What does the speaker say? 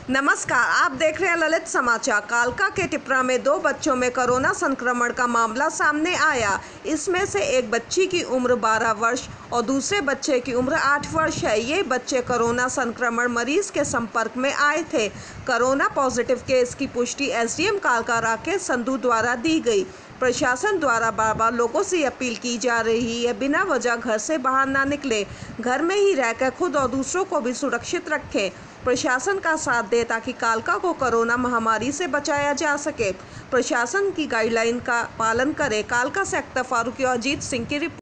नमस्कार, आप देख रहे हैं ललित समाचार। कालका के टिपरा में 2 बच्चों में कोरोना संक्रमण का मामला सामने आया। इसमें से एक बच्ची की उम्र 12 वर्ष और दूसरे बच्चे की उम्र 8 वर्ष है। ये बच्चे कोरोना संक्रमण मरीज के संपर्क में आए थे। कोरोना पॉजिटिव केस की पुष्टि एसडीएम कालका राकेश संधू द्वारा दी गई। प्रशासन द्वारा बार बार लोगों से अपील की जा रही है, बिना वजह घर से बाहर ना निकले, घर में ही रहकर खुद और दूसरों को भी सुरक्षित रखें, प्रशासन का साथ दे ताकि कालका को कोरोना महामारी से बचाया जा सके। प्रशासन की गाइडलाइन का पालन करें। कालका से अख्तर फारूकी और अजीत सिंह की रिपोर्ट।